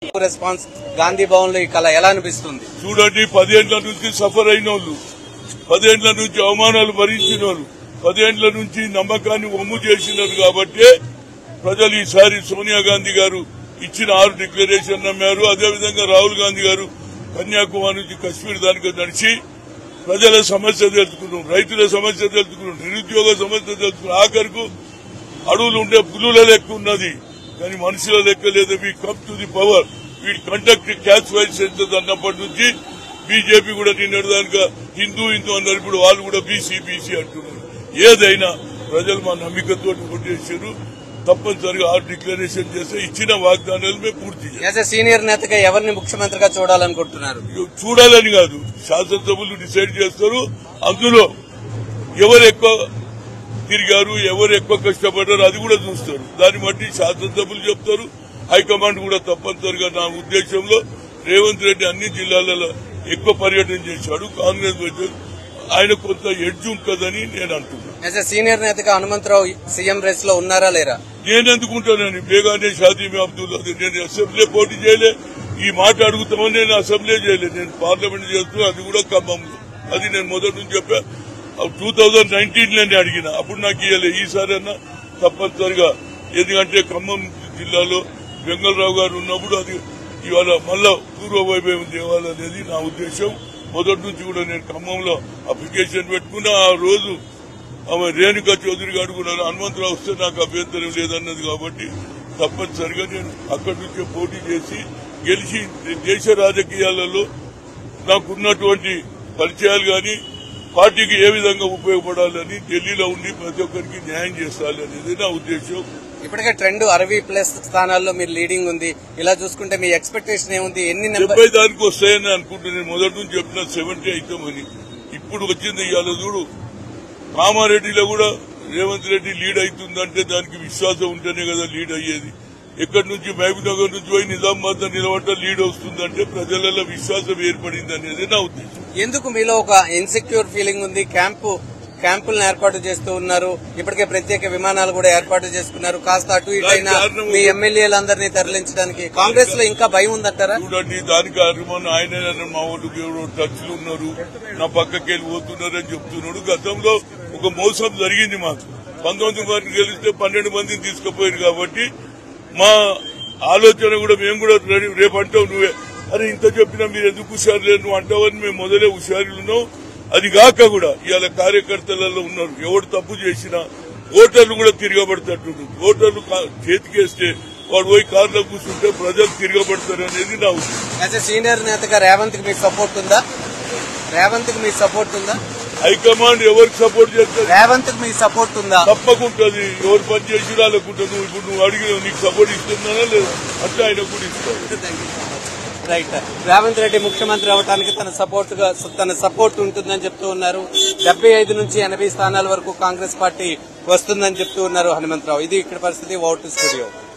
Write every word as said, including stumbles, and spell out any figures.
Response Gandhi Bhavan లో ఈ కళ ఎలా అనిపిస్తుంది? చూడండి, పదేళ్ల నుంచి సఫర్ అయిన వాళ్ళు, పదేళ్ల నుంచి అవమానాలు భరించిన వాళ్ళు, పదేళ్ల నుంచి నమ్మకాన్ని ఒమ్ము చేసినారు కాబట్టి ప్రజలు ఈసారి సోనియా గాంధీ గారు ఇచ్చిన ఆరు డిక్లరేషన్ నమ్మారు. అదేవిధంగా రాహుల్ గాంధీ గారు కన్యాకుమారి నుంచి కశ్మీర్ దానికి నడిచి ప్రజల సమస్య తెలుసుకున్నాం, రైతుల సమస్య తెలుసుకున్నాం, నిరుద్యోగ సమస్య తెలుసుకున్నాం. ఆఖరుకు అడవులు ఉండే పులుల లెక్క ఉన్నది కానీ మనుషుల లెక్క లేదు. We come to the power, we conduct caste wise census అన్నప్పటి నుంచి బీజేపీ కూడా నిన్నటి దానిగా హిందూ హిందూ అన్నారు, ఇప్పుడు వాళ్ళు కూడా బీసీ బీసీ అంటున్నారు. ఏదైనా ప్రజలు మా నమ్మికతో ఓటేశారు. తప్పనిసరిగా ఆరు డిక్లరేషన్ చేస్తే ఇచ్చిన వాగ్దానాలు మేము పూర్తి చేస్తాం. సీనియర్ నేతగా ఎవరిని ముఖ్యమంత్రిగా చూడాలనుకుంటున్నారు? చూడాలని కాదు, శాసనసభ్యులు డిసైడ్ చేస్తారు. అందులో ఎవరు ఎక్కువ తిరిగారు, ఎవరు ఎక్కువ కష్టపడ్డారు అది కూడా చూస్తారు. దాన్ని బట్టి శాసనసభ్యులు చెప్తారు, హైకమాండ్ కూడా. తప్పనిసరిగా నా ఉద్దేశంలో రేవంత్ రెడ్డి అన్ని జిల్లాలలో ఎక్కువ పర్యటన చేశాడు. కాంగ్రెస్ ఆయన కొంత ఎడ్జ్ ఉంటుందని నేను అంటున్నాను. సీనియర్ నేతగా హనుమంతరావు సీఎం రేస్ లో ఉన్నారా లేరా? నేనెందుకుంటానని బేగానే షాదీమి అబ్దుల్లా, నేను అసెంబ్లీ పోటీ చేయలే. ఈ మాట అడుగుతామని నేను అసెంబ్లీ చేయలేదు, నేను పార్లమెంట్ చేస్తున్నా. అది కూడా ఖమ్మంలో. అది నేను మొదటి నుంచి చెప్పా. టూ థౌజండ్ నైన్టీన్ లోనే అడిగిన, అప్పుడు నాకు ఇవ్వలేదు. ఈసారి అన్నా తప్పనిసరిగా, ఎందుకంటే ఖమ్మం జిల్లాలో వెంగళరావు గారు ఉన్నప్పుడు అది ఇవాళ మళ్ళా పూర్వ వైభవం తేవాలనేది నా ఉద్దేశం. మొదటి నుంచి కూడా నేను ఖమ్మంలో అప్లికేషన్ పెట్టుకున్నా. ఆ రోజు ఆమె రేణుకా చౌదరి గారు కూడా హనుమంతరావు వస్తే నాకు అభ్యంతరం లేదన్నది కాబట్టి తప్పనిసరిగా నేను అక్కడి నుంచే పోటీ చేసి గెలిచి దేశ రాజకీయాలలో నాకున్నటువంటి పరిచయాలు గాని పార్టీకి ఏ విధంగా ఉపయోగపడాలని ఢిల్లీలో ఉండి ప్రతి ఒక్కరికి న్యాయం చేస్తాలి అనేది నా ఉద్దేశం. ఇప్పటికే ట్రెండ్ అరవై ప్లస్ స్థానాల్లో మీరు లీడింగ్ ఉంది. ఇలా చూసుకుంటే మీ ఎక్స్పెక్టేషన్ ఏముంది? ఎన్ని డెబ్బై దానికి వస్తాయని అనుకుంటే నేను మొదటి నుంచి చెప్పిన సెవెంటీ అవుతామని. ఇప్పుడు వచ్చింది ఇవాళ చూడు, కామారెడ్డిలో కూడా రేవంత్ రెడ్డి లీడ్ అవుతుందంటే దానికి విశ్వాసం ఉంటేనే కదా లీడ్ అయ్యేది. ఎక్కడి నుంచి మహబూబ్ నగర్ నుంచి పోయి నిజామాబాద్ నిలబడ్డ లీడ్ వస్తుందంటే ప్రజలలో విశ్వాసం ఏర్పడింది అనేది నా ఉద్దేశం. ఎందుకు మీలో ఒక ఇన్సెక్యూర్ ఫీలింగ్ ఉంది? క్యాంపు క్యాంపులను ఏర్పాటు చేస్తూ ఉన్నారు, ఇప్పటికే ప్రత్యేక విమానాలు కూడా ఏర్పాటు చేసుకున్నారు. కాస్త అటు ఇటు అయినా మీ ఎమ్మెల్యేలందరినీ తరలించడానికి కాంగ్రెస్ లో ఇంకా భయం ఉందంటారా? చూడండి, దానికి అభిమానం ఆయన మా వాళ్ళు టచ్లు ఉన్నారు, నా పక్కకెళ్ళి పోతున్నారు అని చెప్తున్నాడు. గతంలో ఒక మోసం జరిగింది మాకు. పంతొమ్మిది మంది గెలిస్తే పన్నెండు మందిని తీసుకుపోయారు కాబట్టి మా ఆలోచన కూడా మేము కూడా రేపు అంటావు నువ్వే, అరే ఇంత చెప్పినా మీరు ఎందుకు హుషారు లేరు నువ్వు అంటావని మేము మొదలే హుషారులు ఉన్నాం. అది కాక కూడా ఇవాళ కార్యకర్తలలో ఉన్నారు, ఎవరు తప్పు చేసినా ఓటర్లు కూడా తిరగబడతాడు. ఓటర్లు చేతికేస్తే వాడు పోయి కార్లో కూర్చుంటే ప్రజలు తిరగబడతారు అనేది నా ఉద్దేశం. సీనియర్ నేతగా రేవంత్ కి మీకు సపోర్ట్ ఉందా? రేవంత్ కి మీకు సపోర్ట్ ఉందా? హైకమాండ్ ఎవరికి సపోర్ట్ చేస్తారు? రేవంత్ కి మీకు సపోర్ట్ ఉందా? తప్పకుంటది. ఎవరు పని చేసి రాలేకుంటుంది. ఇప్పుడు నువ్వు అడిగిన నీకు సపోర్ట్ ఇస్తుందా లేదా అట్లా ఆయన కూడా ఇస్తారు. రైట్. రేవంత్ రెడ్డి ముఖ్యమంత్రి అవడానికి తన సపోర్ట్ గా తన సపోర్ట్ ఉంటుందని చెప్తూ ఉన్నారు. డెబ్బై ఐదు నుంచి ఎనభై స్థానాల వరకు కాంగ్రెస్ పార్టీ వస్తుందని చెప్తూ ఉన్నారు హనుమంతరావు. ఇది ఇక్కడ పరిస్థితి. Over to studio.